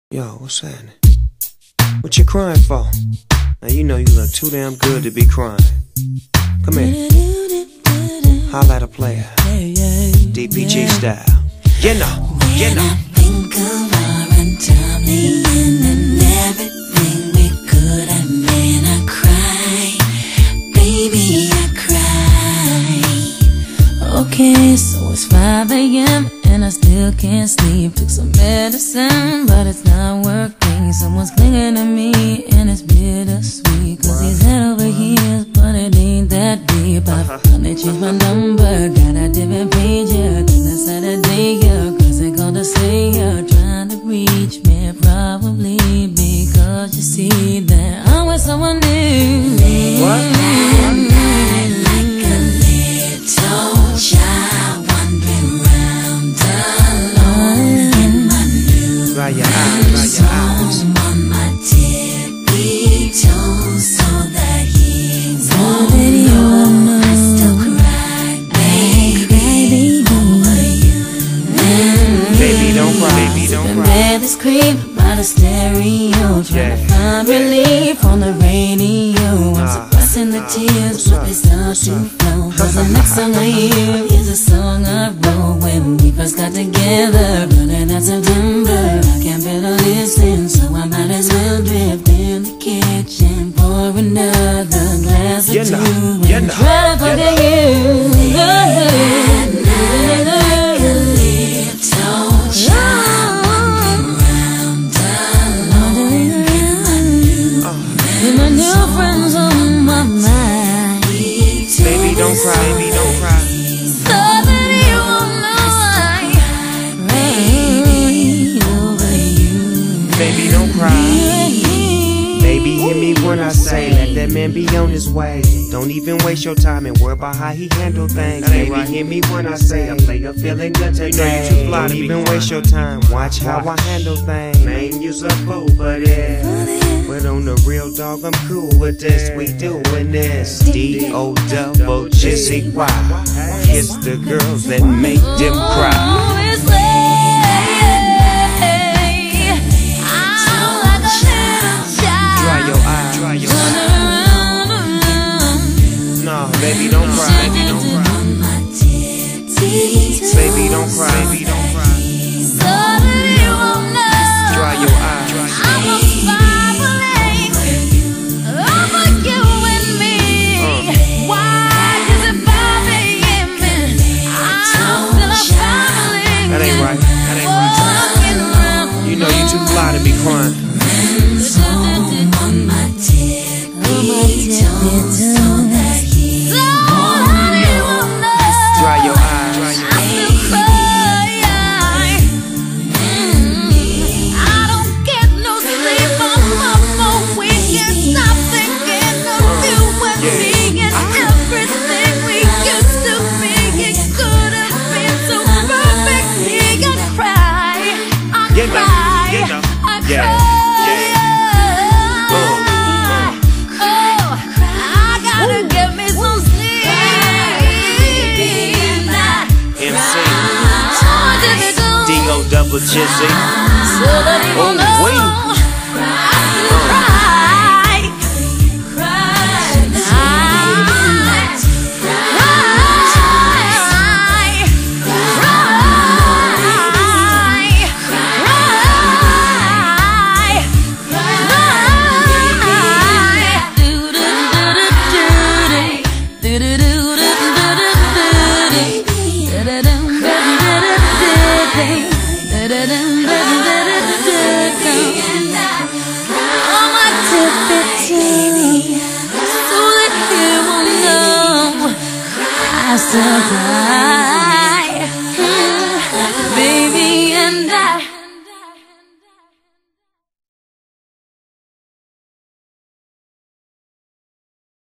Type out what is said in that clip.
Yo, what's happening? What you crying for? Now you know you look too damn good to be crying. Come here. Holla at a player. DPG style. You know, you know. I think of our untimely and everything we could have been. I cry, baby, I cry. Okay, so it's 5 AM and I still can't sleep. Took some medicine, but it's not working. Someone's clinging to me and it's bittersweet. Cause he's head over heels, but it ain't that deep. I finally changed my number, got a different page, yeah. Then I Saturday, yeah. Cause they called to say you're trying to reach me. Probably because you see that I'm with someone new. What? Like a little child wandering round alone in my new Dry your eyes, dry your eyes. on my tippy toes so that he won't know. I still cry, baby, over you. Baby, don't cry, baby, don't cry. Barely scream by the stereo, trying to find relief on the radio. I'm suppressing the tears, but they start to flow. Cause the next song I hear is a song I wrote when we first got together, running that September. I can't better listen, so I might as well drift in the kitchen, pour another glass or two, and try to forget you. Like a little child wandering round alone in my new friends on my mind. Baby, don't cry, baby, don't cry. So that you won't know I cry over you. Baby, don't cry. Baby, hear me when I say, let that man be on his way. Don't even waste your time and worry about how he handle things. Baby, hear me when I say, a player feeling good today. You know you too fly. Don't even waste your time, watch how I handle things. Man, you's a fool for this, but on the real dog, I'm cool with this. We doing this. D-O-double-G-Y. It's the girls that make them cry. Dry your eyes, dry your eyes. No, baby, don't cry, baby, don't cry. Baby, don't cry, baby, don't cry. Dry your eyes, dry your eyes. That ain't right, that ain't right. You know you too fly to be crying. Dry your eyes, dry your eyes. I don't get no sleep on my weekend. Stop thinking of you and me and everything we used to be. It could have been so perfect. I cry, I cry, I cry. Double Jizzy. Oh, wait. I still cry.